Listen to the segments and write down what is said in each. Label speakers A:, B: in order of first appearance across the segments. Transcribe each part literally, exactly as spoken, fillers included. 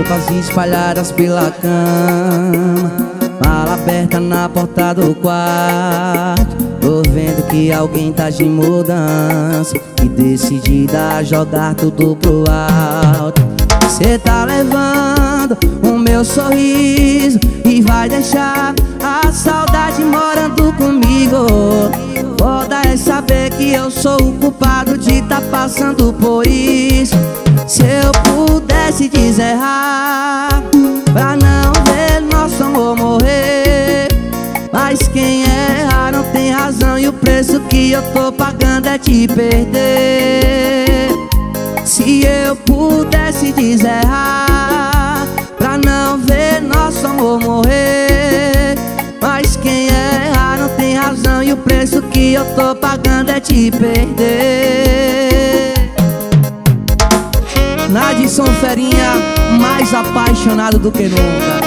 A: Roupas espalhadas pela cama, mala aberta na porta do quarto. Tô vendo que alguém tá de mudança e decidida a jogar tudo pro alto. Cê tá levando o meu sorriso e vai deixar a saudade morando comigo. Foda é saber que eu sou o culpado de tá passando por isso. Se eu pudesse deserrar pra não ver nosso amor morrer, mas quem erra não tem razão e o preço que eu tô pagando é te perder. Se eu pudesse deserrar pra não ver nosso amor morrer, mas quem erra não tem razão e o preço que eu tô pagando é te perder. Nadson Ferinha, mais apaixonado do que nunca.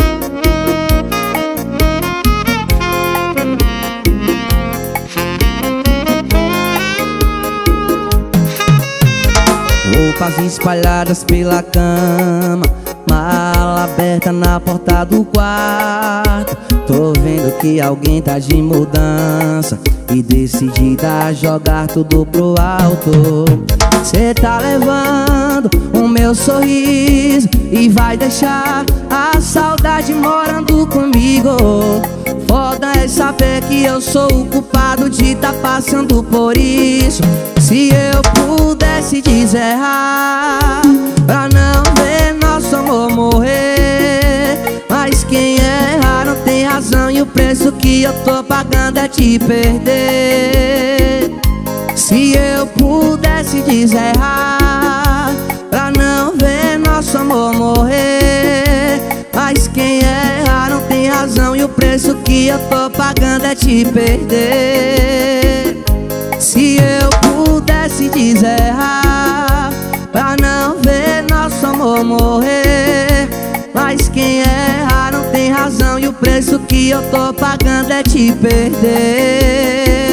A: Roupas espalhadas pela cama, mala aberta na porta do quarto. Tô vendo que alguém tá de mudança e decidida a jogar tudo pro alto. Cê tá levando o meu sorriso e vai deixar a saudade morando comigo. Foda é saber que eu sou o culpado de tá passando por isso. Se eu pudesse deserrar pra não ver nosso amor morrer, mas quem erra não tem razão e o preço que eu tô pagando é te perder. Se eu pudesse deserrar pra não ver nosso amor morrer, mas quem erra não tem razão e o preço que eu tô pagando é te perder. Se eu pudesse deserrar pra não ver nosso amor morrer, mas quem erra não tem razão e o preço que eu tô pagando é te perder.